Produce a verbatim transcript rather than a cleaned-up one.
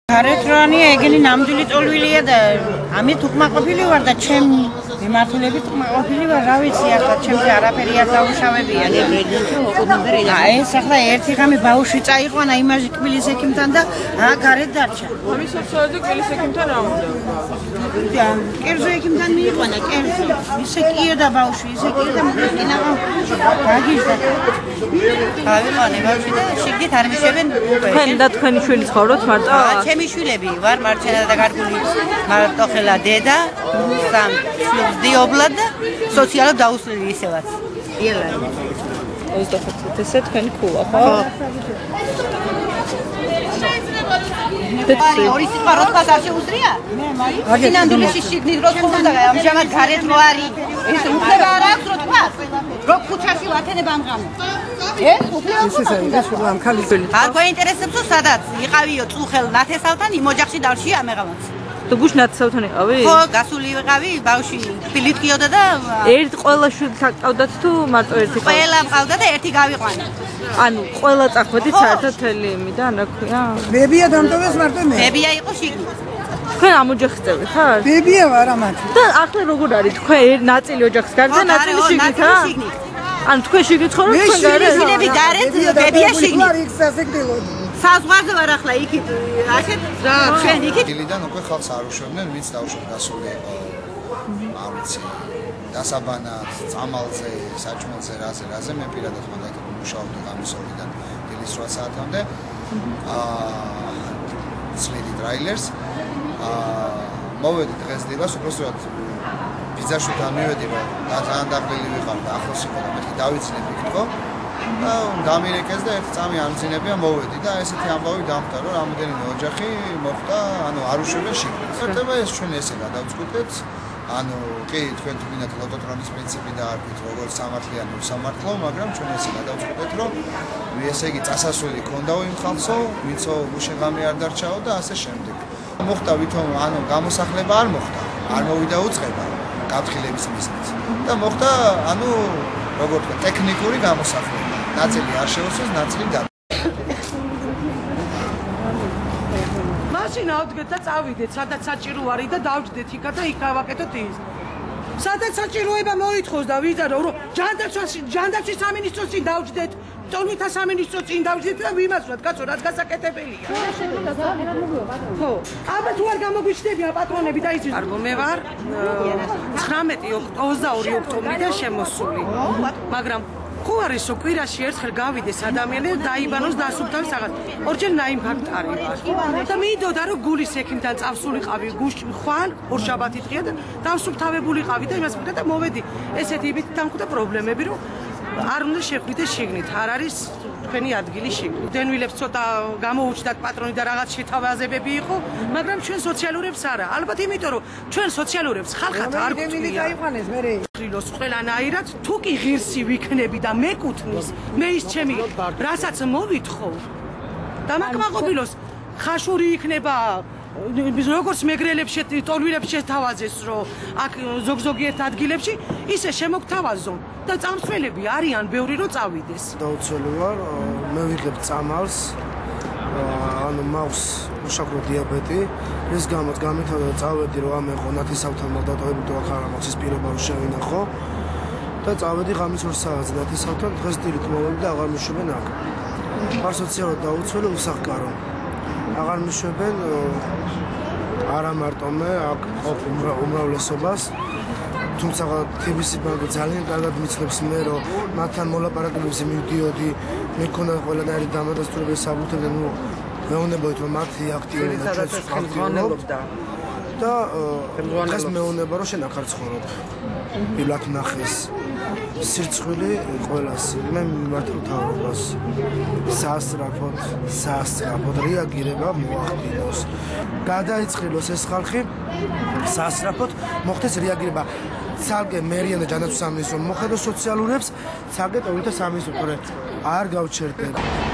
Harretrani egeni namduli tolvilია და ამით უკმაყოფილი ვარ და ჩემ მიმართულებით უკმაყოფილი ვარ, რა ვიცი ახლა ჩემზე არაფერი არ დაუშავებია. აი ეს ახლა ერთი ღამე ბავშვი წაიყვანა იმაში კბილის ექიმთან და რა გარეთ დარჩა. ამის სოციალზე კბილის ექიმთან რა უნდა? კერძო ექიმთან მიიყვანა, კერძო. ისე კიო და ბავშვი, ისე კიო და მოკინა გაგიჟდა. ავიყვანე ბავშვი და შიგნით არ მიშევენ უკვე. თქვენ და თქვენი შვილი ცხოვრობთ მარტო? ჩემი შვილები ვარ, მარჩენა და გარგული მარტოხელა დედა, სამ შვილს დიობლად და სოციალურად დაუსვლელი ისევაც. იელად. ოცდახუთი ესე თქვენი ქულა, ხო? აი, ორი სიტყვა რო თქვას არ შეუძლია? მე მაი. სინამდვილე შიგნით რო თქვა, ამჟამად გარეთ რო არის. ეს უფლება არ აქვს რო თქვას? რო ქუჩაში ვათენება ამ ღამეს. ეს უფლება აქვს. ეს ის ის ამ ქალიშვილი. არ გვაინტერესებსო სადაც იყავიო წუხელ ნათესავთან იმ ოჯახში დავში ამეღამაც. თუ გუშ ნათესავთან იყავი? ხო, გასული ვიყავი, ბავშვი თბილით ყიოდა და ერთ ყველა შვილს ჰყავდათ თუ მარტო ერთი? ყველა მყავდა და ერთი გავიყვანა. ანუ ყველა წახვედით საერთოდ თელი იმიდან, რა ქვია? ბებია დამტოვეს მარტო მე. ბებია იყო შიგნით. თქვენ ამ ოჯახის წევრი ხარ? ბებია ვარ ამათი. და ახლა როგორ არის? თქვენ ერთ ნაწილი ოჯახის გარდა, ნაწილი შიგნით, რა? ანუ თქვენ შიგნით ცხოვრობთ, თქვენ გარეთ? შვილები გარეთ, ბებია შიგნით. იქ სასიკვდილოდ. საზღვარზე ვარ ახლა იქით. ასეთ რა, ჩვენ იქით. დილიდან უკვე ხალხს არ უშვებდნენ, ვინც დაუშვათ გასული იყო. ამიცი დასაბანად, წამალზე, საჭმელზე, რაზე, რაზე მე პირადად ხონდა მუშაობდი ღამის ორიდან დილის რვა საათამდე. აა ცვლიდი ტრაილერს. აა მოვედი დღეს დილას, უბრალოდ ბიძაშვილთან მივედი, რომ ძალიან დაღლილი ვიყავ და ახლოს იყო და მეთქი დავიცინებ იქთქო. და დამირეკეს და ერთი წამი ამძინებია მოვედი და ესეთი ამბავი დამხდა, რომ რამოდენიმე ოჯახი მოხდა, ანუ არ უშვებენ შიგნით. ხერხდება ეს ჩვენ ესე გადავწყვიტეთ. ანუ კი თქვენ თუ გინდათ ლოტოტრონის პრინციპი დაარქვით როგორც სამართლიანი უსამართლო, მაგრამ ჩვენ ესე გადავწყვიტეთ, რომ ესე იგი წასასვლელი ქონდაო იმ ხალხსო, ვინცო უშეღამი არ დარჩაო და ასე შემდეგ. მოხდა ვითომ ანუ გამოსახლება არ მოხდა, არ მოვიდა უწყება გაფრთხილების მიზნით. და მოხდა ანუ როგორ თქვა ტექნიკური გამოსახლება. ნაწილი არ შეუსვეს, ნაწილი და მაშინ ავდგეთ და წავიდეთ, სადაც საჭირო არის და დავჯდეთ იქა და იქ ავაკეთოთ ის. სადაც საჭიროება მოითხოვს და ვიზარო, რომ ჯანდაცვის ჯანდაცვის სამინისტროს წინ დავჯდეთ, ტოლმითა სამინისტროს წინ დავჯდეთ და ვიმასვლათ, კაცო, რაც გასაკეთებელია. ხო, აბა თუ არ გამოგვიჩნდებიან პატრონები და იცის. კარგო, მე ვარ ცხრამეტი ოცდაორი ოქტომბრიდან შემოსული. მაგრამ ხო არის რომ კვირაში ერთხელ გავიდეს ადამიანი და დაიბანოს დასუფთავი რაღაც. ორჯერ ნაიმ ფაქტარი ვარ. და მინდოდა რომ გულის ექიმთან წავსულიყავი გუშ ხვალ ორშაბათი დღეა და დასუფთავებულიყავი და იმას მქონდა და მოვედი ესეთი იმით დამხვდა პრობლემები რომ არ უნდა შეხვიდე შიგნით. არ არის თქვენი ადგილი შიგნით. დენვილებს ცოტა გამოუჩნდათ პატრონი და რაღაც შეთავაზებები იყო, მაგრამ ჩვენ სოციალურებს არა. ალბათ იმიტომ რომ ჩვენ სოციალურებს ხალხად არ გვწვია. გაიყვანეს მე. ხრილოს ყველანაირად თუ კი ღირსი ვიქნები და მეკუთვნის, მე ის ჩემი რასაც მოვითხოვ და მაკმაყოფილოს ხაშური იქნება როგორც მეგრელებს ტოლვილებს შეთავაზეს რომ აქ ზოგ-ზოგიერთ ადგილებში ისე შემოგთავაზონ და წამსვლელები არიან ბევრი რომ წავიდეს. დაუცველი ვარ, მე ვიღებ წამალს, ანუ მაქვს უშაქრო დიაბეტი, ეს გამოც გამეთავდა წავედი რომ ამეყო ნათესავთან მოდატოვები თუ ახლა არ მაქვს ის პირობა რომ შევინახო და წავედი ღამის ორ საათზე ნათესავთან, დღეს დილით მოვედი და აღარ მიშვებენ აქ. არ სოციალურად დაუცველი უსახკარო. აღარ მიშვებენ არა მარტო მე აქ ყოფ უმრავლესობას, თუმცა თბილისი ბანკი ძალიან კარგად მიცნობს მე რომ მათთან მოლაპარაკებებზე მივდიოდი, მე მქონდა ყველანაირი დამადასტურებელი საბუთები, ნუ მეუბნებოდით რომ მათი აქტიურობა ჩვენს აქტიურობდა და დღეს მეუბნება რომ შენ აქ არ ცხოვრობ. ბიბლად ნახეს სირცხვილი ყველას, მე მიმართ მთავრობას სასწრაფოდ, სასწრაფოდ რეაგირება მოახდინოს. გადაიწყილოს ეს ხალხი, სასწრაფოდ მოხდეს რეაგირება. ცალკე მერიან და ჯანდაცვის სამინისტრო მოხედოს სოციალურებს, ცალკე ტოლმითა სამინისტრო არ გავჩერდეთ.